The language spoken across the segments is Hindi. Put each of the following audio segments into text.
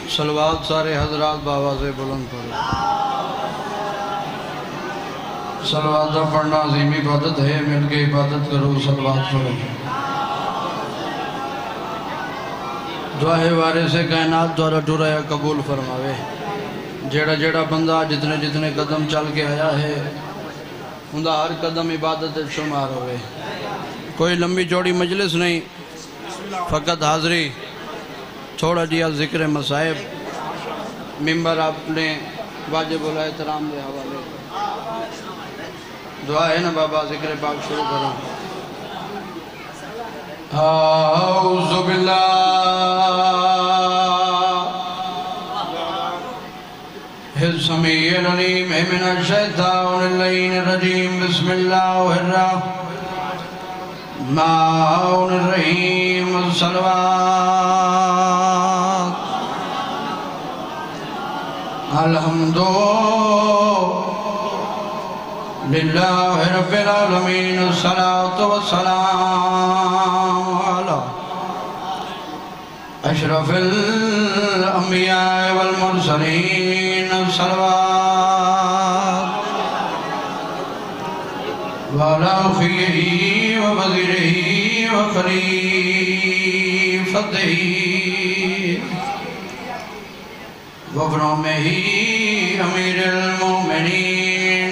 सलवात सारे हजरात बाबा से बुलंद करो। सलवात का पढ़ना अजीम इबादत है, मिलके इबादत करो, सलवात पढ़ो। दुआ है वारिस कायनात द्वारा टुराया कबूल फरमावे। जेड़ा जेड़ा बंदा जितने जितने कदम चल के आया है उनका हर कदम इबादत शुमार होवे। कोई लंबी चौड़ी मजलिस नहीं, फ़कत हाज़री, थोड़ा जिया ज़िक्र मसाइब, मिंबर अपने वाजिब उल एहतराम के हवाले। दुआ है ना बाबा, ज़िक्र पाक शुरू करो। औज़ु बिल्लाहि समीइल अलीम मिनश शैतानिर रजीम। बिस्मिल्लाहिर्रहमानिर रहीम। सलवात अल्हम्दुलिल्लाहि रब्बिल आलमीन। अस्सलातु वस्सलामु अला अशरफिल अंबिया वल मुरसलीन। सलवात वाला खीरी व वज़ीरिही व खलीफतिही वब्नो में ही अमीरुल मोमिनीन।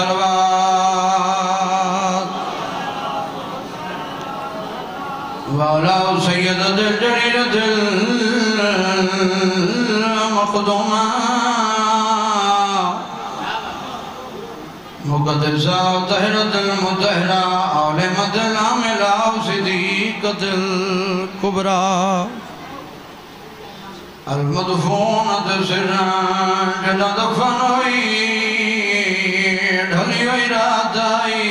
सलवात वाला सय्यदुल जलीलुल मखदूमा मुक़द्दसा तहरतुल मुतहरा आलिमतुल आमिला सिद्दीक़तुल कुबरा अलमदफूनत सिर्रन जदा दफन हुई ढली हुई रात आई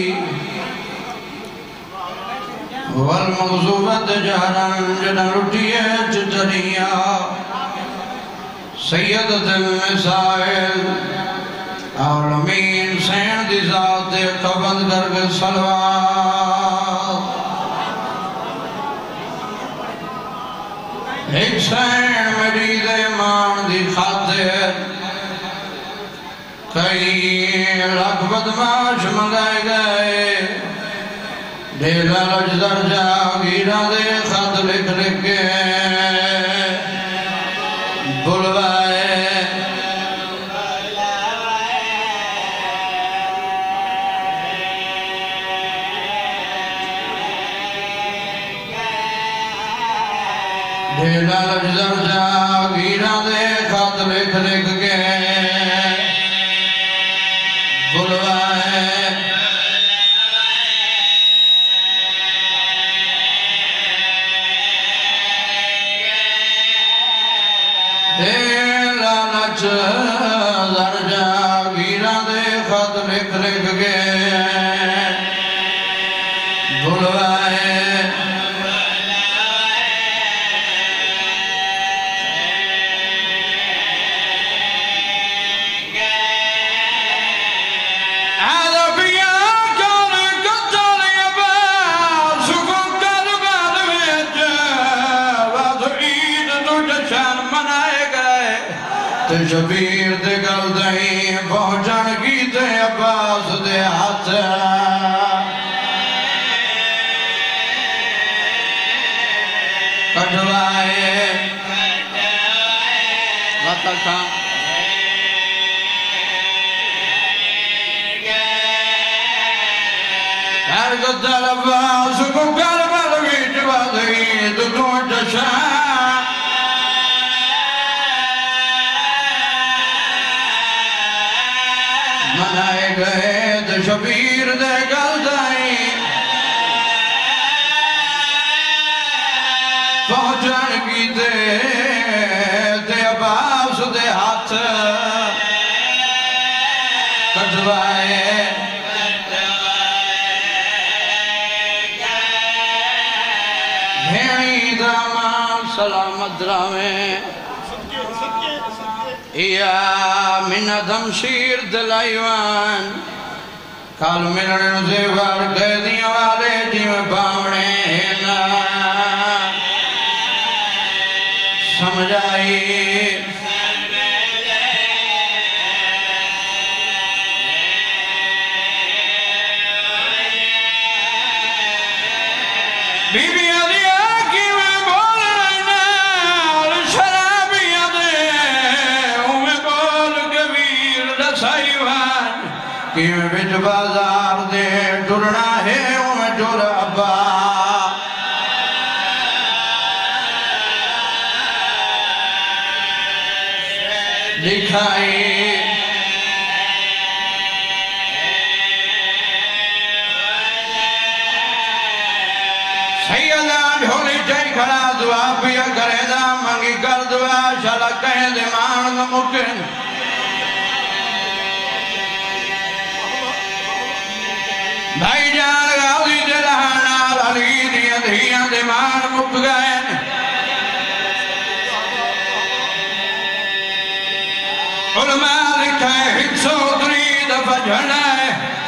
वल मग़ज़ूबत जहरन जदा लुटिए चचरिया सय्यदतुल निसाइल आलमीन सैन दी ज़ात कबंद करके। सलवात एक सैन मरीज़ ईमान दी खातिर कई लाख बदमाश मंगाए गए। ढेला लजदर जागीरा दे खत लिख लिख के बुलवाए। ढेला लजदर जागीरा दे खत लिख लिख के बुलवाए। ढेला लजदर जागीरा दे खत लिख लिख के बुलवाए। शबीर दे गल दही पहुंचन की ते अब्बास दे हाथ कटवाए। अब्बास को करबल विच वधी तू जशा मनाए गए तो शबीर दे गल दाई पहुंचन की ते अब्बास दे हाथ कटवाए। भेड़ी दामाद सलामत रावे या मिन्नतम शीर दिलाईवान काल मिलने से वार कैदियों वाले जिम बावणे ना समझ आई। बीबियां दिया किवें बोल रही और शराबियां दे उवें बोल के वीर दसाईवान किवें बिच बाजार दे टुरना है उवें टुर अब्बा। दिखाई सैयदा ढोली चई खड़ा दुआ पिया करेदा मंगी कर दुआ शाला कहे दे मान मुमकिन। भाईजान गाली दे रहना अली दिया धियां दे मान मुक गए। उलमा लिखा है 103 दफा झड़ा है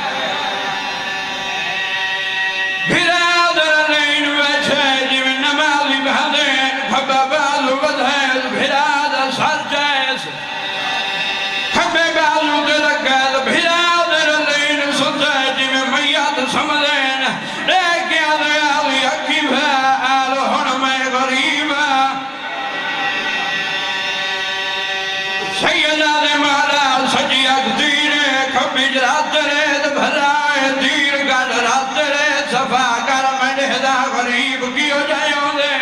बिरादर लेन बैठे जिमें नमाजी बहादे खब्बे बालू बधाए बिरादर सर जैस खब्बे बालू दे लगे बिरादर लेन सुनते जिमें मैयात समझेन लेके आले आली अखी भाल हुन मैं गरीबा। सैयदा दे माला सजी अगदीर खब्बी रात रे भराए तीर गल रात रे सफा कर मंडदा गरीब कियो जायो दे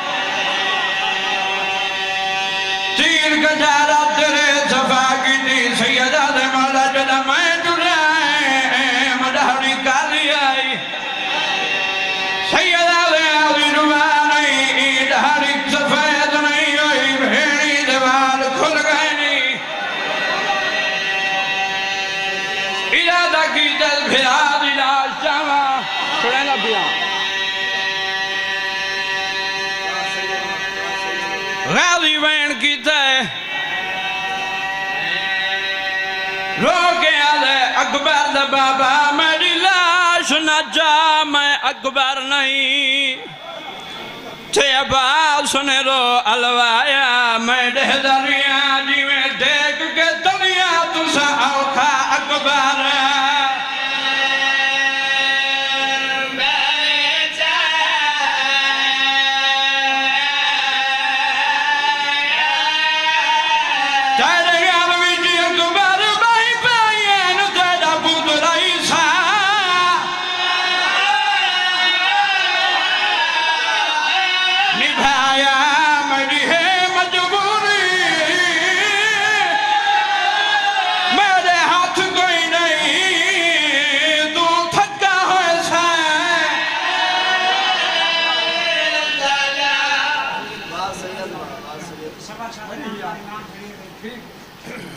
तीर गजा रात रे सफा की सैयदा दे माला जदा मैं टुराए मडाड़ी काली आई। सैयदा दे आली रुवा नहीं दाढ़ी सफेद नहीं हुई भेड़ी दे बाल खुल गए नहीं। इरादा की दल फिरा दिला जावा सुनेगा बिया गाली वैन की तय रोके आले अकबर दा बाबा मेरी लाश न जा मैं अकबर नहीं थे बाल सुने रो अलवाया मैं डेहदरिया जिमें देख के दुनिया तुसा औखा अकबर। निभाया मेरी है मजबूरी मेरे हाथ कोई नहीं तू थका हो ऐसा।